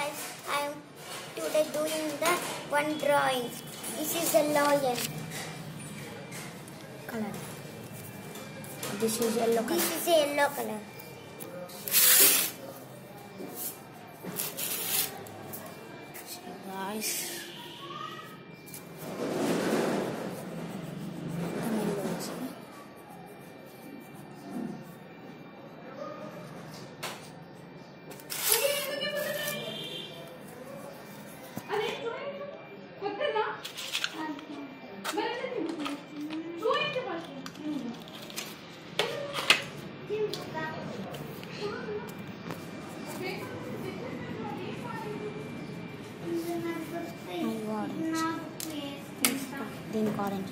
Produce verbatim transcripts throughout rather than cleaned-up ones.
guys, I am today doing the one drawing. This is the lion. Color. This is yellow color. This is a yellow color. So guys. దీనికి orange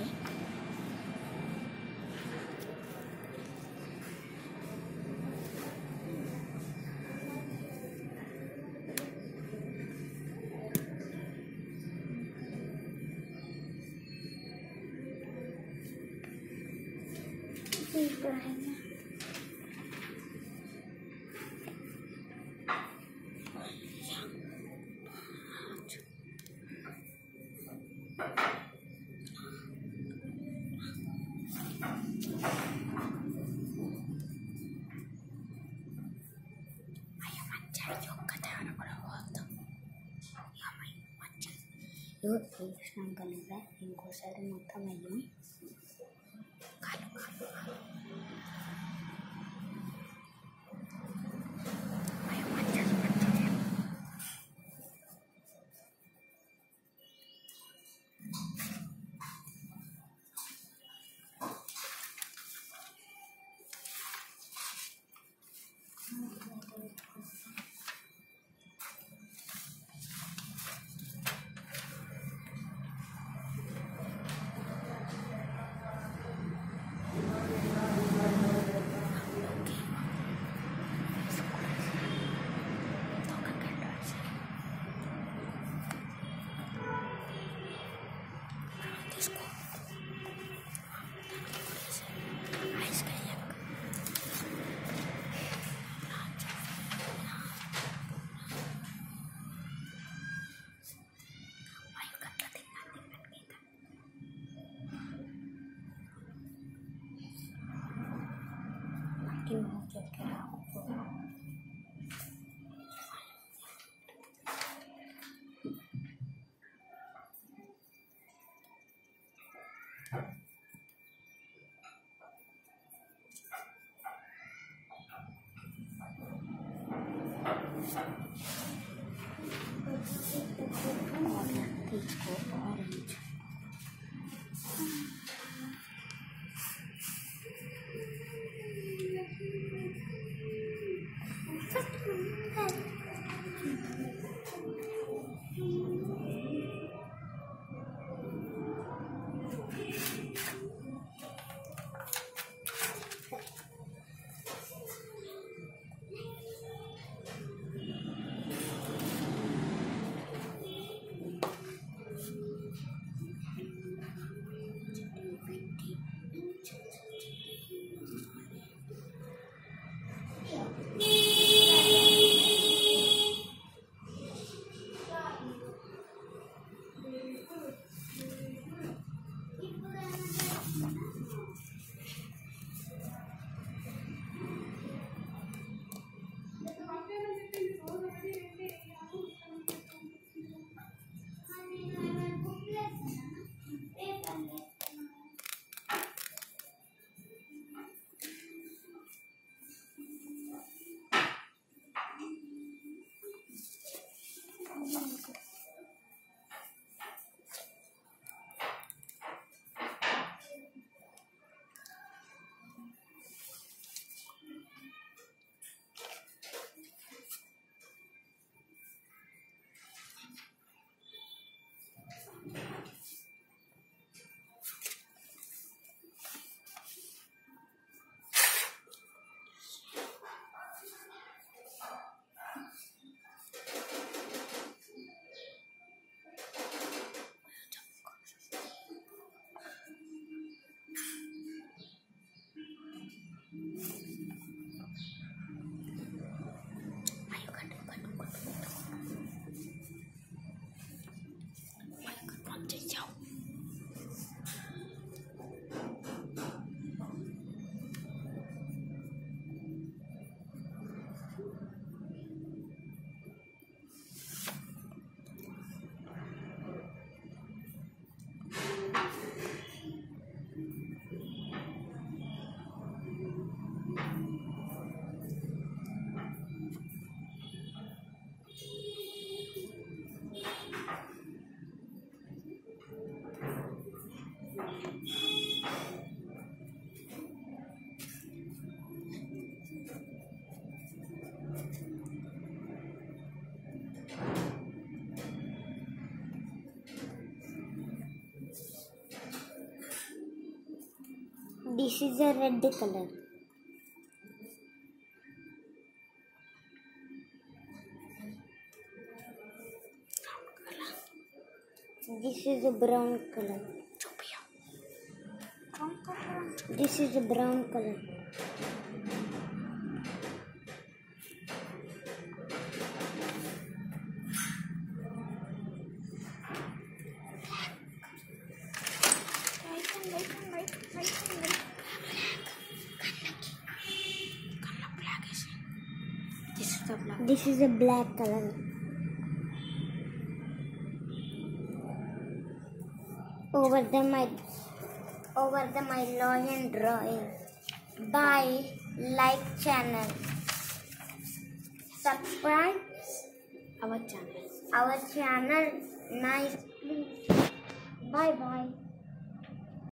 వేసినాం కదా ఇంకోసారి మొత్తం అయ్యాం కాలు కాలు తీసుకో orange This is a red color. This is a brown color. This is a brown color. This is the black. This is a black color. Over the my over the my lion drawing. Bye. Like channel. Subscribe Our channel. our channel nicely. Bye bye.